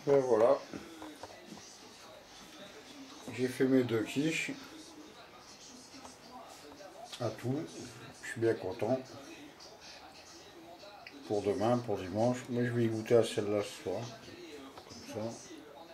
Ben voilà, j'ai fait mes 2 quiches à tout. Je suis bien content. Pour demain, pour dimanche. Mais je vais y goûter à celle-là ce soir. Comme ça.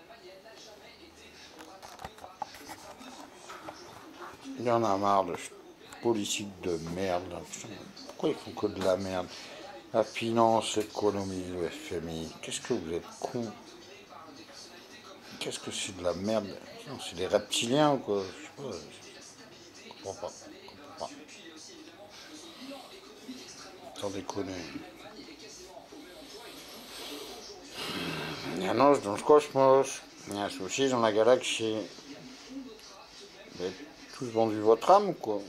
Il y en a marre de politique de merde. Là. Putain, pourquoi ils font que de la merde? La finance, l'économie, le FMI. Qu'est-ce que vous êtes cons? Qu'est-ce que c'est de la merde? C'est des reptiliens ou quoi? Je sais pas. Je comprends pas. Je comprends pas. Sans déconner. Il y a un os dans le cosmos. Il y a un souci dans la galaxie. Vous avez tous vendu votre âme ou quoi?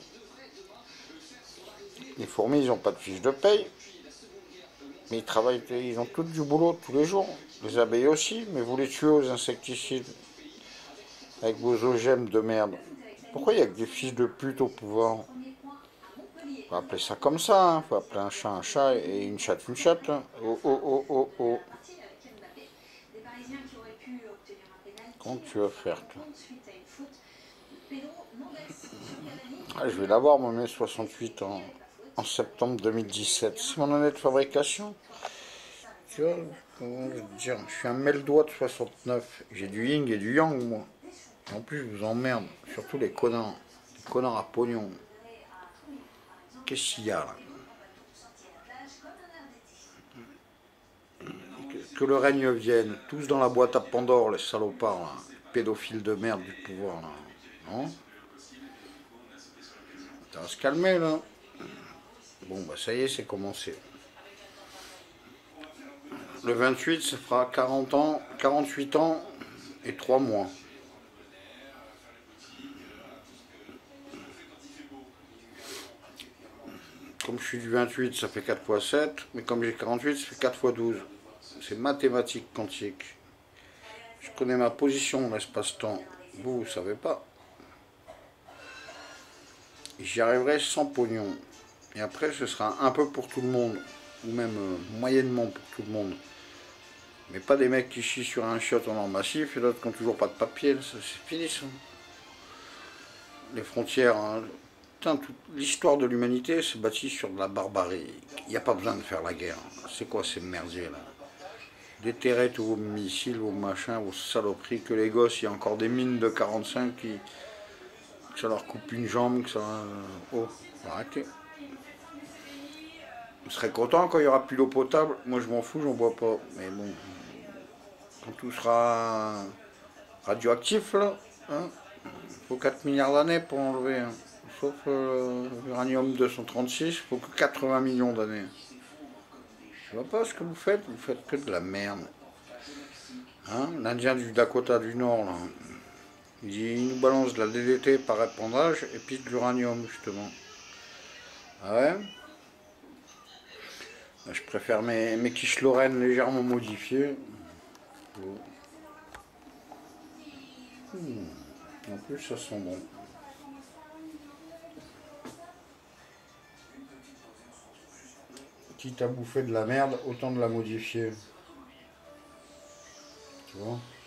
Les fourmis, ils n'ont pas de fiche de paye. Mais ils travaillent, ils ont tous du boulot tous les jours. Les abeilles aussi, mais vous les tuez aux insecticides. Avec vos OGM de merde. Pourquoi il n'y a que des fils de pute au pouvoir? Faut appeler ça comme ça, hein. Faut appeler un chat et une chatte une chatte. Hein. Oh oh oh oh oh. Comment tu vas faire, toi? Ah, je vais l'avoir, mon mai 68 en septembre 2017. C'est mon année de fabrication. Tu vois, comment je vais te dire, je suis un mêle-doigt de 69. J'ai du yin et du yang, moi. Et en plus, je vous emmerde. Surtout les connards. Les connards à pognon. Qu'est-ce qu'il y a, là? Que le règne vienne. Tous dans la boîte à Pandore, les salopards, là. Les pédophiles de merde du pouvoir, là. Non? Ça va se calmer, là. Bon, bah ça y est, c'est commencé. Le 28, ça fera 40 ans, 48 ans et 3 mois. Comme je suis du 28, ça fait 4 fois 7, mais comme j'ai 48, ça fait 4 fois 12. C'est mathématique quantique. Je connais ma position dans l'espace-temps. Vous, vous savez pas. J'y arriverai sans pognon. Et après, ce sera un peu pour tout le monde. Ou même moyennement pour tout le monde. Mais pas des mecs qui chient sur un chiotte en or massif et d'autres qui n'ont toujours pas de papier. C'est fini ça. Les frontières, hein. Putain, toute l'histoire de l'humanité s'est bâtie sur de la barbarie. Il n'y a pas besoin de faire la guerre. C'est quoi ces merdiers là? Déterrez tous vos missiles, vos machins, vos saloperies, que les gosses, il y a encore des mines de 45 qui... que ça leur coupe une jambe, que ça... Oh, arrêtez. Vous serez content quand il n'y aura plus d'eau potable. Moi je m'en fous, j'en bois pas. Mais bon, quand tout sera radioactif là, hein, faut 4 milliards d'années pour enlever. Hein. Sauf l'uranium 236, il faut que 80 millions d'années. Je vois pas ce que vous faites que de la merde. Hein, l'Indien du Dakota du Nord, là, il nous balance de la DDT par épandage et puis de l'uranium justement. Ah ouais? Je préfère mes quiches Lorraine légèrement modifiées. En plus, ça sent bon. Quitte à bouffer de la merde, autant de la modifier. Tu vois?